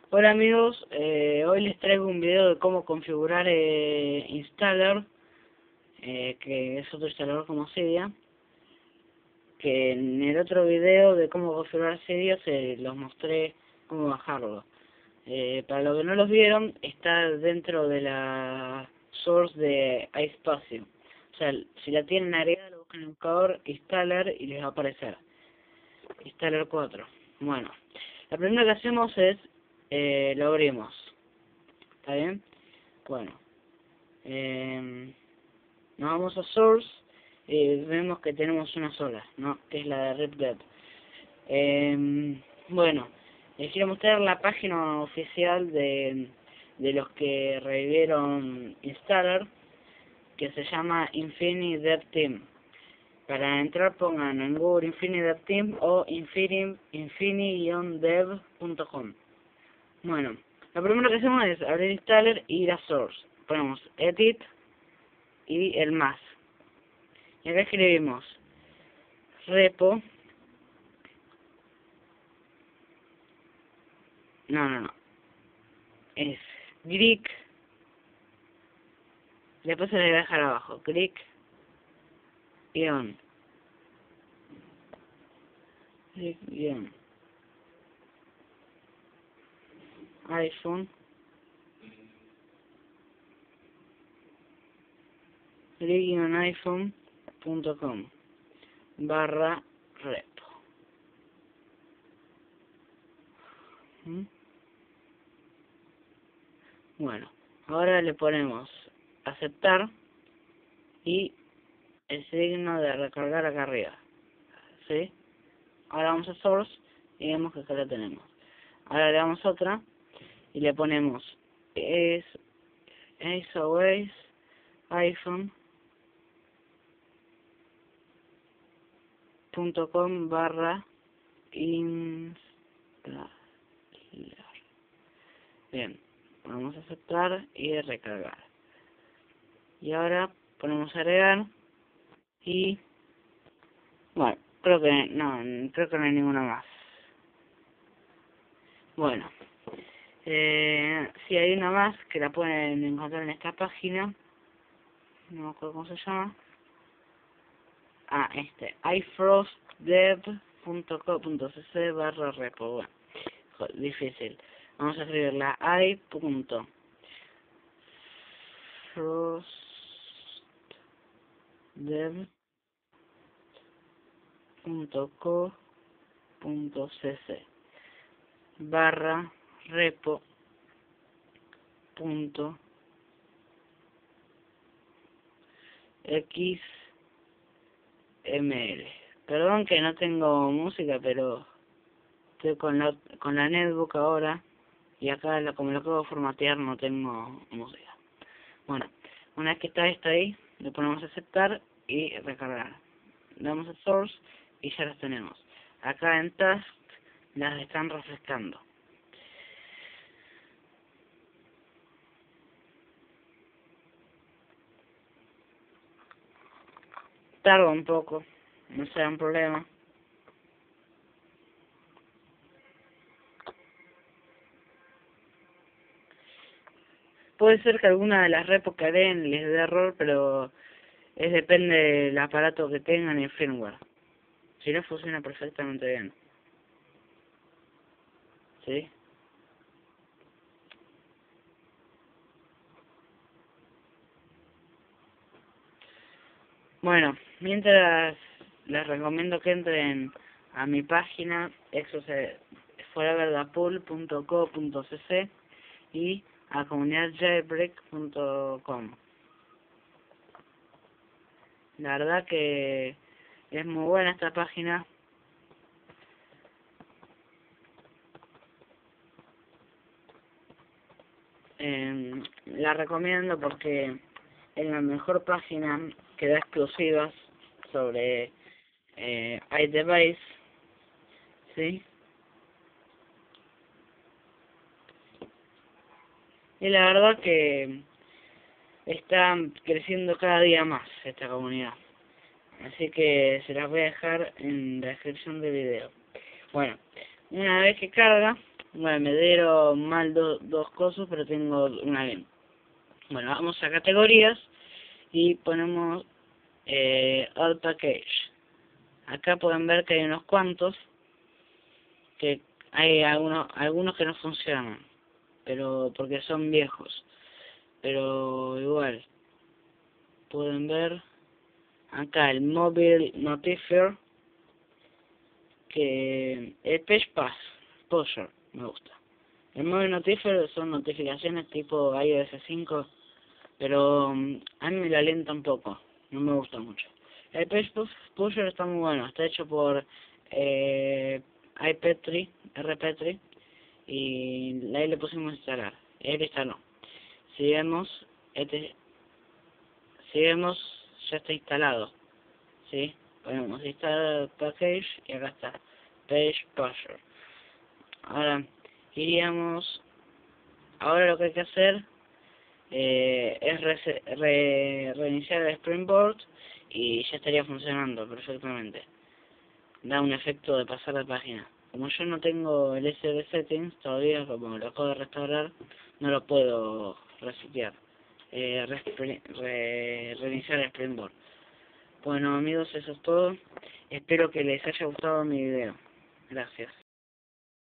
Hola amigos, hoy les traigo un video de cómo configurar Installer, que es otro instalador como Cydia, que en el otro video de cómo configurar Cydia se los mostré cómo bajarlo. Para los que no los vieron, está dentro de la source de iSpacio. O sea, si la tienen agregada, lo buscan en el buscador Installer y les va a aparecer Installer 4. Bueno, la primera que hacemos es lo abrimos. ¿Está bien? Bueno, nos vamos a Source y vemos que tenemos una sola, ¿no? Que es la de RipDev. Bueno, les quiero mostrar la página oficial de los que revivieron Installer, que se llama Infinity Dev Team. Para entrar pongan en Google Infinity Dev Team o infini-dev.com. Bueno, lo primero que hacemos es abrir Installer y ir a Source. Ponemos Edit y el más. Y acá escribimos repo. No. Es Greek. Después se le voy a dejar abajo. Greek guión. Greek guión. iPhone. greek-iphone.com/repo. Bueno, ahora le ponemos aceptar y el signo de recargar acá arriba, ¿sí? Ahora vamos a Source y vemos que acá la tenemos. Ahora le damos otra y le ponemos es always iphone.com/instalar. Bien, vamos a aceptar y recargar. Y ahora ponemos agregar y bueno, creo que no hay ninguna más. Bueno, si hay una más que la pueden encontrar en esta página, no me acuerdo cómo se llama. ifrostdev.co.cc/repo. Bueno, difícil. Vamos a escribir la i.repo.cc/repo.xml. Perdón que no tengo música, pero estoy con la netbook ahora y acá como lo acabo de formatear no tengo música. Bueno, una vez que está esto ahí, le ponemos a aceptar y recargar. Le damos a Source y ya las tenemos. Acá en Task las están refrescando. Tarda un poco, no será un problema. Puede ser que alguna de las repos que den les dé error, pero depende del aparato que tengan y el firmware. Si no, funciona perfectamente bien. ¿Sí? Bueno, mientras les recomiendo que entren a mi página foreverdapool.co.cc y a comunidadjailbreak.com. La verdad que es muy buena esta página. La recomiendo porque es la mejor página que da exclusivas sobre iDevice, ¿sí? Y la verdad que está creciendo cada día más esta comunidad. Así que se las voy a dejar en la descripción del video. Bueno, Una vez que carga, bueno, me dieron mal dos cosas, pero tengo una bien. Bueno, vamos a categorías y ponemos All Package. Acá pueden ver que hay unos cuantos, que hay algunos que no funcionan, pero porque son viejos. Pero igual, pueden ver acá el Mobile Notifier, que el Page Pass, Exposure, me gusta. El Mobile Notifier son notificaciones tipo iOS 5, pero a mí me la lenta un poco, no me gusta mucho. El Page Pusher está muy bueno, está hecho por iPetri, RPetri, y ahí le pusimos instalar, él instaló. Si vemos, ya está instalado, ¿sí? Ponemos instalar package y acá está, Page Pusher. Ahora ahora lo que hay que hacer es reiniciar el Springboard y ya estaría funcionando perfectamente. Da un efecto de pasar la página. Como yo no tengo el SD Settings todavía, como lo acabo de restaurar, no lo puedo resetear. Reiniciar el Springboard. Bueno amigos, eso es todo. Espero que les haya gustado mi video. Gracias.